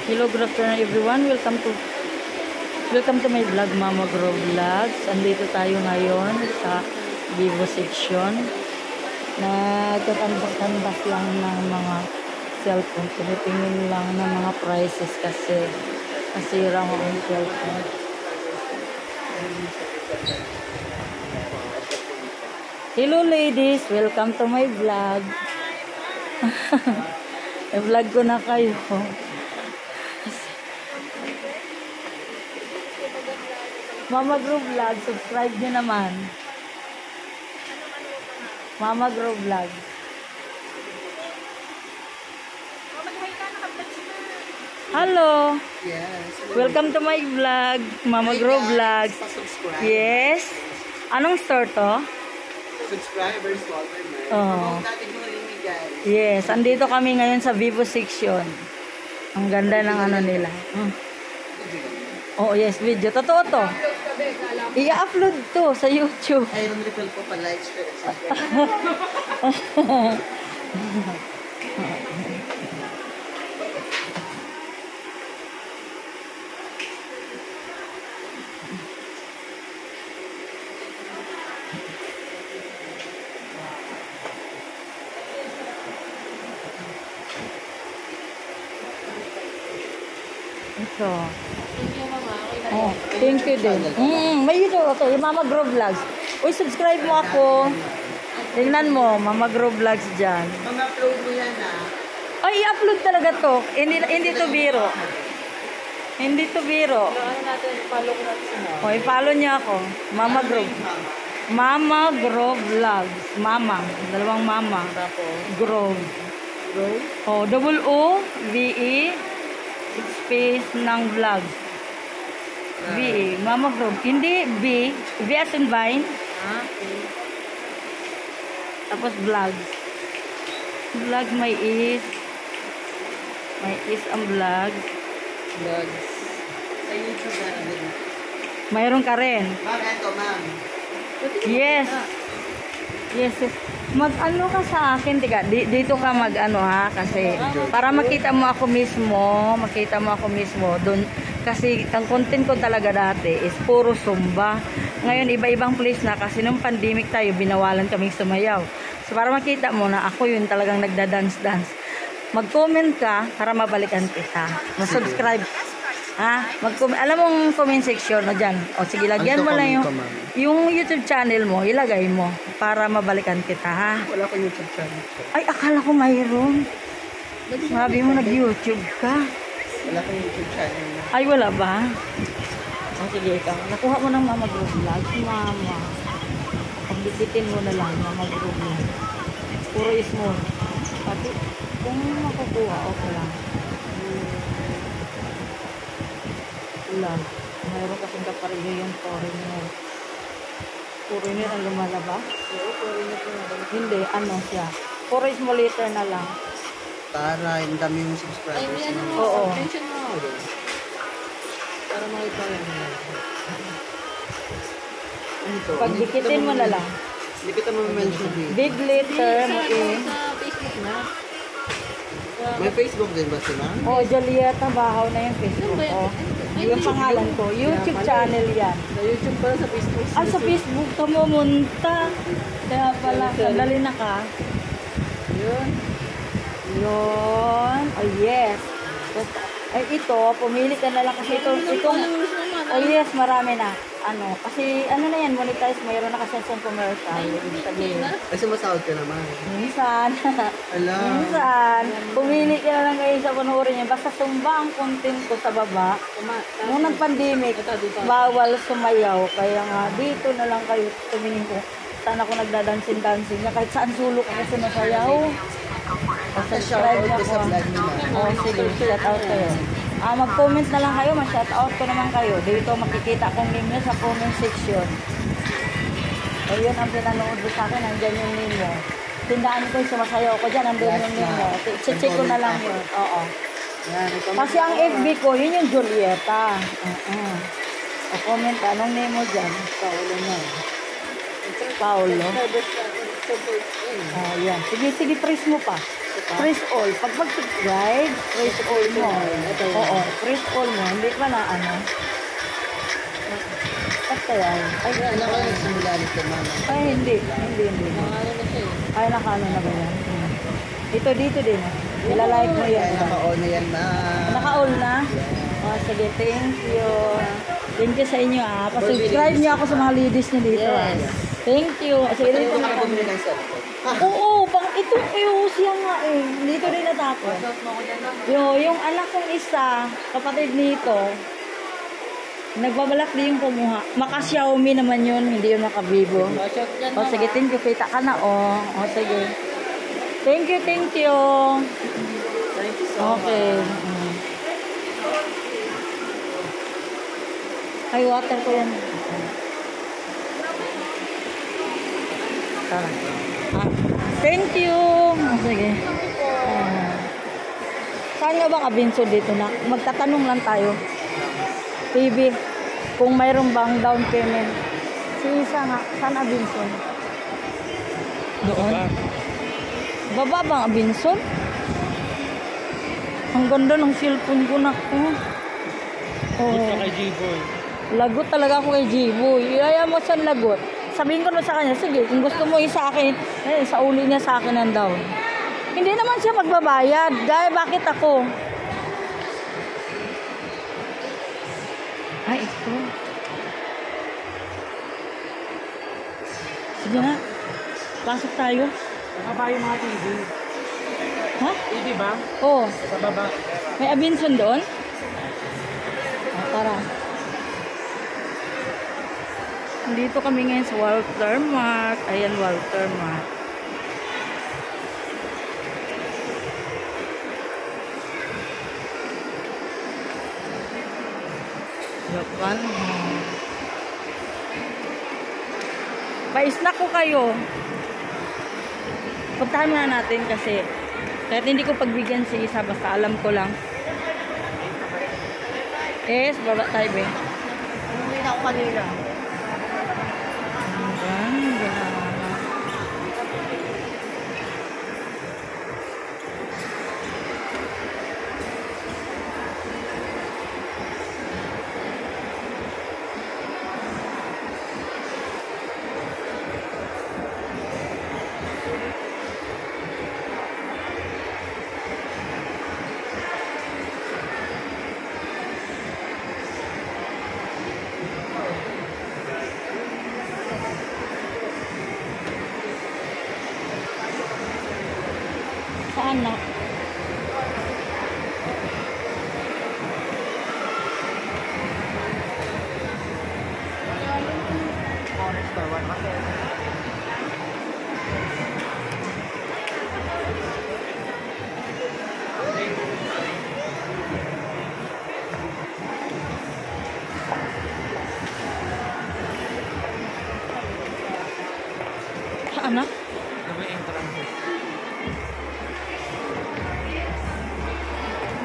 Hello, good afternoon everyone. Welcome to my vlog, Mama Grow Vlogs. Andito tayo ngayon sa Vivo section. Nagtatanbas lang ng mga cellphone. Tinitingin lang ng mga prices kasi nasira ko ang cellphone. Hello ladies, welcome to my vlog. I-vlog ko na kayo. Mama Grow Vlog, subscribe nyo naman. Mama Grow Vlog. Hello. Yes. Welcome to my vlog, Mama Grow Vlog. Yes. Anong store to? Subscribers, Walterman. Oh. Natin mo rin guys. Yes, andito kami ngayon sa Vivo section. Ang ganda ng ano nila. Oh, yes, video. Totoo to. I-upload to sa YouTube. Ay, refill po pa like, share, subscribe. Ito. Oh, thank you din. May YouTube ako. Yung Mama Grow Vlogs. Uy, subscribe mo ako. Tingnan mo, Mama Grow Vlogs dyan. Mag-upload mo yan Ay, i-upload talaga to. Hindi to biro. Hindi to biro. Ano natin, follow ko natin sila. O, i-follow niya ako. Mama Grow. Mama Grow Vlogs. Mama. Dalawang mama. Tapos, Grow. grow. O, O-V-E space ng vlog. V-E. Mama Grow. Hindi B. V as in vine. Okay. Tapos vlogs. Vlog may is. May is ang vlogs. Vlogs. Sa YouTube na rin. Mayroon ka rin. Ma'am, eto ma'am. Yes. Yes, yes. Mag-ano ka sa akin, tiga. Dito ka mag-ano ha, kasi para makita mo ako mismo, doon. Kasi ang content ko talaga dati is puro Zumba. Ngayon, iba-ibang place na kasi nung pandemic tayo, binawalan kaming sumayaw. So, para makita mo na ako yun talagang nagda-dance-dance. Mag-comment ka para mabalikan kita. Mag-subscribe. Ha? Alam mong comment section o dyan. O sige, lagyan mo lang yung YouTube channel mo, ilagay mo para mabalikan kita, ha? Wala ko YouTube channel. Ay, akala ko mayroon. Sabi mo nag-YouTube ka. Wala ko YouTube channel na. Ay, wala ba? O sige, ikaw. Nakuha mo ng Mama Grow Vlog. Mama. Pagbibitin mo na lang, Mama Grow Vlog. Puro small. Pati, kung makukuha, okay lang. Lang. Mayroon kasing kapareho yung foreigner. Foreigner ang lumalabas? Oo, foreigner po na. Hindi, ano siya. Puro small letter na lang. Para, yung dami yung subscribers. Oo. Attention mo ako doon. Para makita lang mo. Ano to? Pagdikitin mo na lang. Hindi kita ma-mention dito. Big letter mo eh. Sa Facebook na. May Facebook din ba sila? Oh, Julieta Bahaw na yung Facebook ko. Yung pangalan ko. YouTube channel yan. Sa YouTube pala, sa Facebook. Ah, sa Facebook ka pumunta. Kaya pala, sandali na ka. Yun. Yun. Oh, yes. Ay, ito, pumili ka na lang kasi itong, oh yes, marami na. Ano, kasi, ano na yan, monetize, mayroon na kasi sa commercial. Ibig sabihin. Kasi masahod ka naman. Minsan. Ala. Minsan. Pumili ka na lang kayo sa panoorin niya. Basta sumba ang content ko sa baba. Nung nag-pandemic, bawal sumayaw. Kaya nga, dito na lang kayo tumingin ko. Saan ako nagdadansin-dancing niya. Kahit saan sulok ako sumasayaw. Subscribe niya sa ko. vlog nila. Oh, sige, shout out kayo. Mag-comment na lang kayo, mag-shout out ko naman kayo. Dito makikita kong name nyo sa comment section. Ayun ang pinanood ko sa akin, nandyan yung name mo. Tindaan ko yung sumasayaw ko dyan, nandun yung name mo. Check ko na lang yun. Oo. Kasi ang FB ko, yun yung Julieta. O comment, anong name mo dyan? Paulo na. Paulo. Oh, yan. Sige, sige, trace mo pa. Press all. Pag mag-subscribe, press all mo. Oo, press all mo. Hindi pa na ano. Basta yan. Ay, ano ko yung simula nito, mama? Ay, hindi. Hindi. Ano na siya eh. Ay, nakaano na ba yan? Dito din. Ilalike mo yan. Ay, naka-on na yan, ma. Naka-all na? Oh, sige, thank you. Thank you sa inyo ah. Pa-subscribe niyo ako sa mga ladies niyo dito ah. Thank you. Sige, Ay, dito yung na mga kami. bumili ng cellphone. Oo, pang ito siya nga eh. Dito rin natapos. Yung anak kong isa, kapatid nito, nagbabalak din yung kumuha. Maka-Xiaomi naman yun, hindi yun maka-Vivo. O sige, thank you. Kita ka na o. O sige. Thank you. Thank you so Okay. much. Ay, water ko yan. Tara. Ah, thank you. Oh, sige. Saan nga ba kabinso dito na? Magtatanong lang tayo. TV, kung mayroong bang down payment. Si Isa nga, saan Abinson? Doon? Baba bang Abinson? Ang ganda ng cellphone ko na. Oh. Kay G-Boy. Lagot talaga ako kay G-Boy. Iyaya mo siyang lagot. Sabihin ko na sa kanya, sige, kung gusto mo isa akin, sa uli niya sa akin ang down. Hindi naman siya magbabayad. Gaya, bakit ako? Ay, ito. Sige na. Pasok tayo. Nakaba yung mga TV. Ha? TV ba? Oo. Sa baba. May Abinson doon? Tara. Dito kami ngayon sa Walter Mart. Ayan, Walter Mart. Japan. Pa-snack ko kayo. Puntahan muna natin kasi kahit hindi ko pagbigyan si Isa, basta alam ko lang. Yes, baba tayo be. Hindi na ako kanina. Ang ganda. Saan na? Saan na? Ano ba yung entrance?